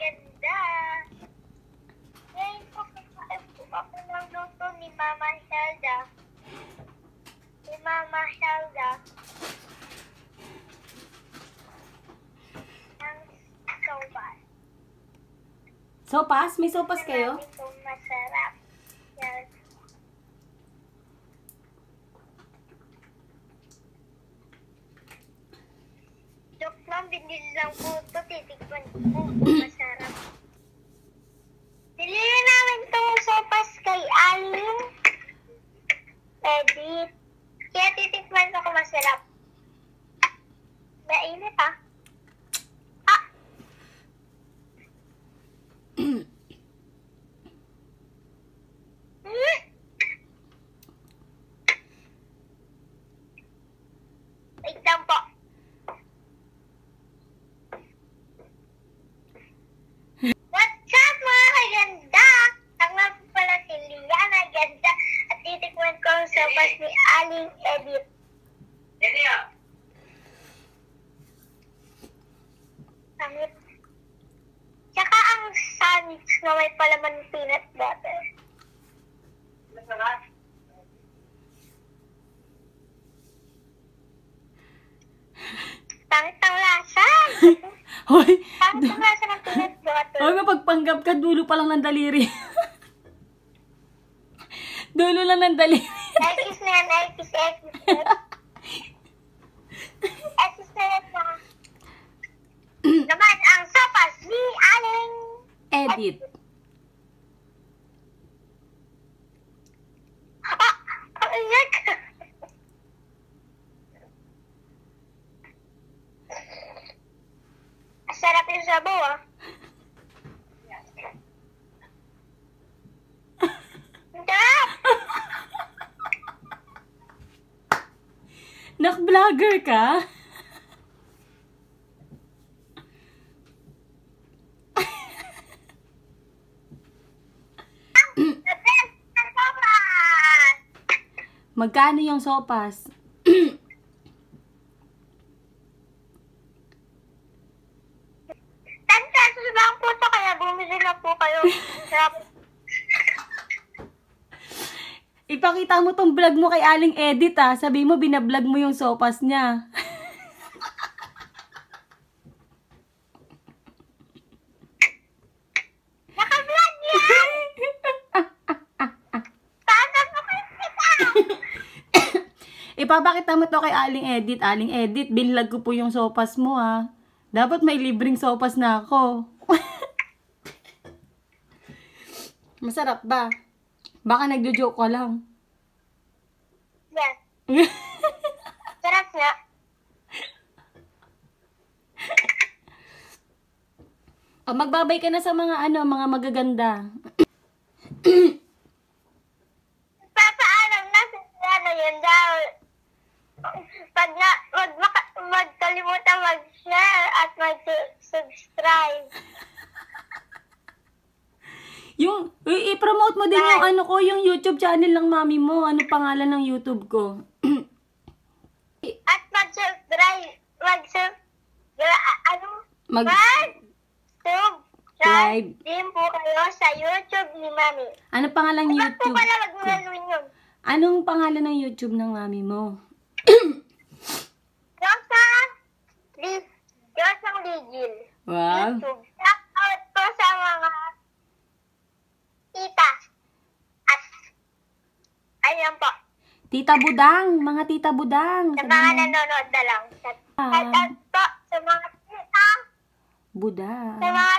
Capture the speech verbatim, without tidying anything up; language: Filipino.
maganda. Ngayon po kakain po ako ng luto ni Mama Shelda. Ni Mama Shelda. Ang sopas. Sopas? May sopas kayo? Ito masarap. Yes. Joke lang, binili lang po ito. Titikman ko po. Masarap. Binili namin itong sopas kay Aling Edith. Kaya titikman ko kung masarap. Mainit ah. Ah! Mm. Wait lang po. What's up mga kaganda? Ako nga po pala si Liana Ganda at titikman ko ang sopas ni Aling Edith. Pangit. Tsaka ang sandwich na may palaman ng peanut butter. Pangit ang lasa. Hoy! Pangit ang lasa ng peanut butter. Hoy, mapagpanggap ka, dulo pa lang ng daliri. Dulo lang ng daliri. Ekis na yan, ekis, ekis. Ekis na yan na. Naman ang sopas ni Aling Edit. Ah! Ang iyak! Sarap yung sabaw ah. Sarap! Nak-vlogger ka? The best na sopas! Magkano yung sopas? ten pesos lang po ito, kaya bumili na po kayo. Sarap. Ipakita mo tong vlog mo kay Aling Edit ah. Sabi mo, binablog mo yung sopas niya. Naka-vlog yan! Sana po kayo kita! Ipapakita mo to kay Aling Edit. Aling Edit, binlog ko po yung sopas mo ah. Dapat may libreng sopas na ako. Masarap ba? Baka nagjo-joke ko lang. Yes. Sarap nga. O, magbabay ka na sa mga ano, mga magaganda. Papaalam na sa ano yun daw. Pag na, wag maka, magkalimutan mag-share at mag-subscribe. Yung, i- i-promote mo din yung ano ko, yung YouTube channel ng mami mo. Ano pangalan ng YouTube ko? At mag-subscribe. Mag-sub... Ano? Mag- Mag-subscribe din po kayo sa YouTube ni Mami. Ano pangalan ng Bakit po YouTube? pala wag mo gagawin yun? Anong pangalan ng YouTube ng mami mo? Rosa Liz. Rosang Ligil. Wow. YouTube. Shout out po sa mga tita. At ayan po. Tita Budang, mga Tita Budang. Sa Sabi mga mo. nanonood na lang. Shout Ah. out po sa mga tita. Budang. Sa mga